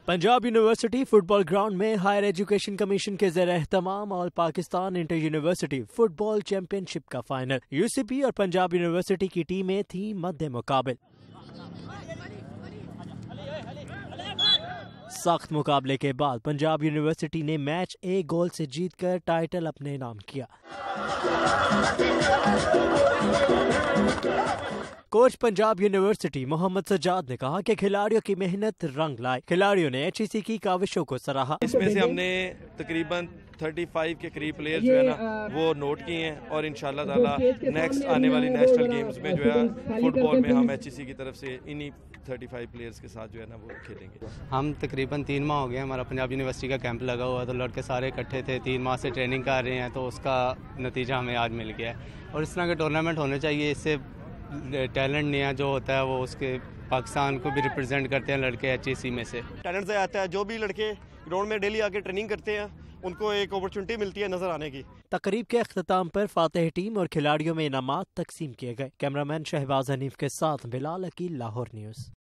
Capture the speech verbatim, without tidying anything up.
Punjab university football ground में higher education commission के ज़ेर एहतमाम और Pakistan inter university football championship का फाइनल। यूसीपी और पंजाब यूनिवर्सिटी की टीमें थी मद्दे मुकाबिल। सख्त मुकाबले के बाद पंजाब यूनिवर्सिटी ने मैच एक गोल से जीतकर टाइटल अपने नाम किया। कोच पंजाब यूनिवर्सिटी मोहम्मद सज्जाद ने कहा कि खिलाड़ियों की मेहनत रंग लाए। खिलाड़ियों ने एचईसी की काविशों को सराहा। इसमें से हमने तकरीबन पैंतीस के करीब प्लेयर्स जो है ना वो नोट किए हैं और इंशाल्लाह ताला नेक्स्ट आने वाली नेशनल गेम्स में जो है फुटबॉल में हम एचईसी की तरफ से इन्हीं पैंतीस प्लेयर्स के साथ जो है ना वो खेलेंगे। हम तकरीबन तीन माह हो गए, हमारा पंजाब यूनिवर्सिटी का कैंप लगा हुआ, तो लड़के सारे इकट्ठे थे, तीन माह से ट्रेनिंग कर रहे हैं, तो उसका नतीजा हमें आज मिल गया है। और इस तरह के टूर्नामेंट होने चाहिए, इससे टैलेंट नया जो होता है वो उसके पाकिस्तान को भी रिप्रेजेंट करते हैं लड़के एचईसी में से। टैलेंट से आता है, जो भी लड़के ग्राउंड में डेली आके ट्रेनिंग करते हैं उनको एक अपॉर्चुनिटी मिलती है नजर आने की। तकरीब के अख्ताम पर फातेह टीम और खिलाड़ियों में इनामात तकसीम किए गए। कैमरामैन शहबाज हनीफ के साथ बिलाल अकील, लाहौर न्यूज़।